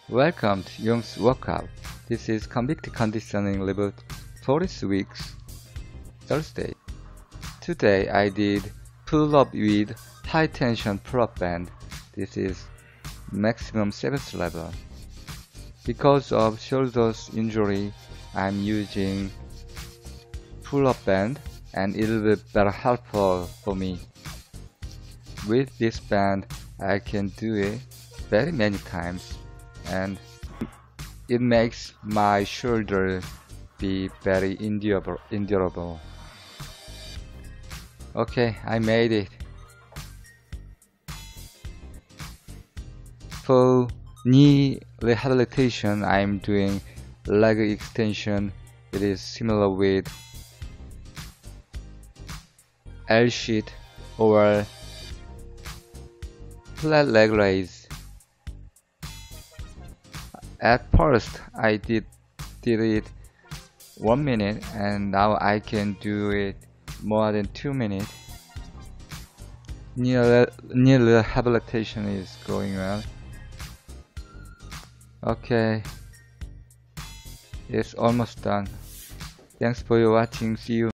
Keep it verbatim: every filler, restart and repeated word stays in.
Welcome to Young's Workout. This is Convict Conditioning Level forty weeks, Thursday. Today I did pull-up with high tension pull-up band. This is maximum seventh level. Because of shoulders injury, I'm using pull-up band and it will be better helpful for me. With this band, I can do it very many times and it makes my shoulder be very endurable. endurable. Okay, I made it. For knee rehabilitation, I'm doing leg extension. It is similar with L-sheet or flat leg raise. At first, I did did it one minute, and now I can do it more than two minutes. Knee knee rehabilitation is going well. Okay, it's almost done. Thanks for your watching. See you.